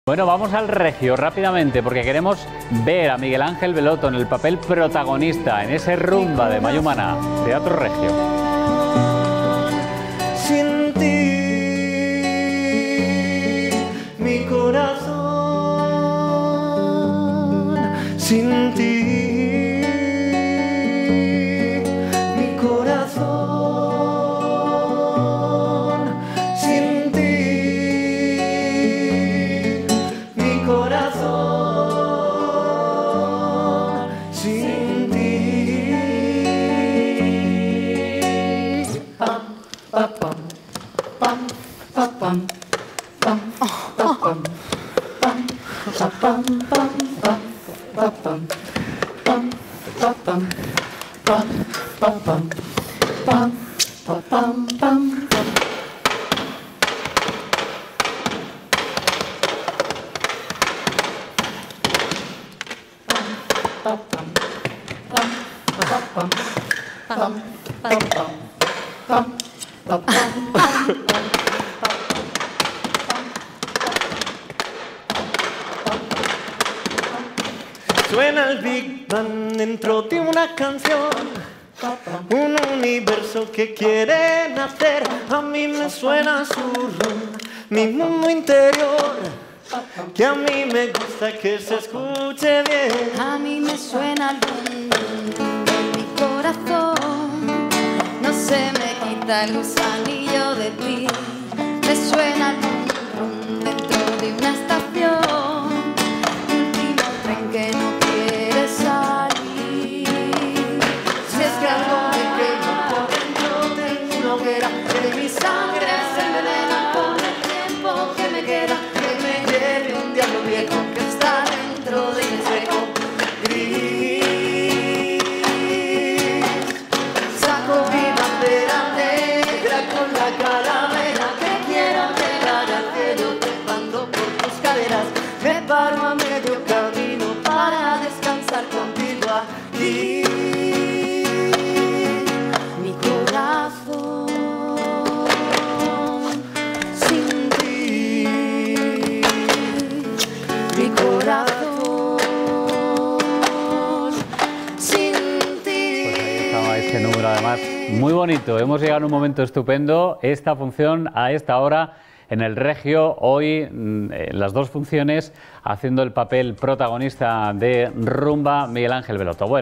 Bueno, vamos al Regio rápidamente porque queremos ver a Miguel Ángel Veloto en el papel protagonista en ese Rumba de Mayumana, Teatro Regio. Sin ti, mi corazón, sin ti, mi corazón, sin ti, mi corazón, sin ti. Pam, pa, pam. Pam, pa, pam, pam, pa, pam, pam, pa, pam, pam, pam, pa, pam, pam, pa, pam, pam, pa, pam, pam, pa, pam, pam. Pa, pam, pam, pa, pam, pam, pa, pam, pam. Suena el Big Bang dentro de una canción, un universo que quiere nacer. A mí me suena su rum, mi mundo interior, que a mí me gusta que se escuche bien. A mí me suena el rum de mi corazón, no se me quita el gusanillo de ti. Me suena el rum dentro de una estación, último tren que no quiere salir. Si es que algo me quema por dentro, tengo una hoguera que mi sangre se envenena por el tiempo que me queda, que me lleve un diablo viejo que está dentro de mi espejo gris. Saco mi bandera negra con la calavera que quiero llegar al cielo trepando por tus caderas. Me paro a medio camino para descansar contigo aquí. Mi corazón sin ti, mi corazón sin ti. Estaba ese número además muy bonito. Hemos llegado en un momento estupendo. Esta función a esta hora en el Regio, hoy las dos funciones haciendo el papel protagonista de Rumba Miguel Ángel Veloto. Bueno.